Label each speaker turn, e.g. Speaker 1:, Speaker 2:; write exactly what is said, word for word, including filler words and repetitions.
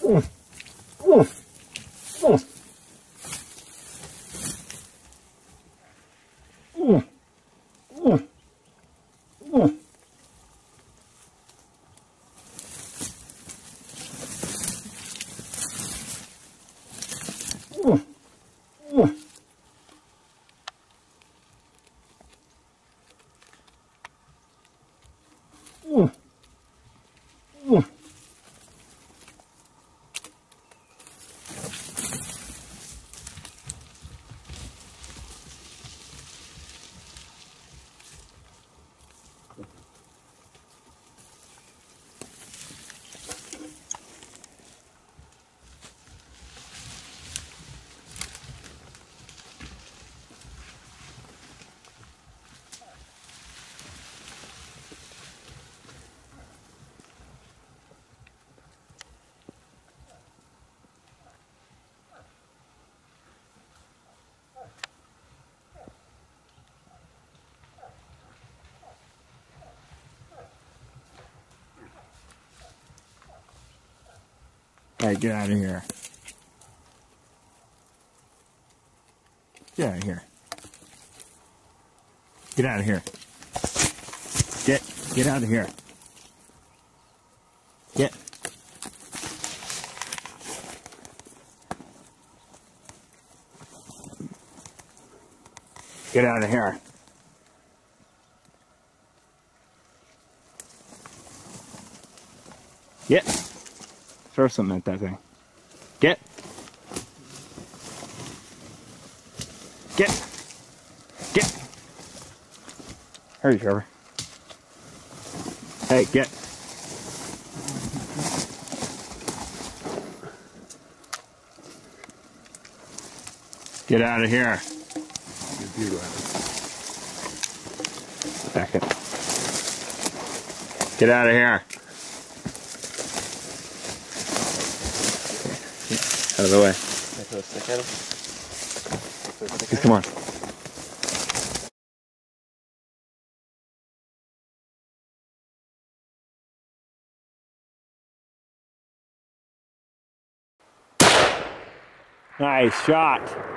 Speaker 1: Hey, get out of here. Get out of here. Get out of here. Get, get out of here. Get. Get out of here. Get. Throw something at that thing. Get. Get. Get. Hurry, Trevor. Hey, get. Get out of here. Back it. Get out of here. Out of the way. Just come on. Nice shot.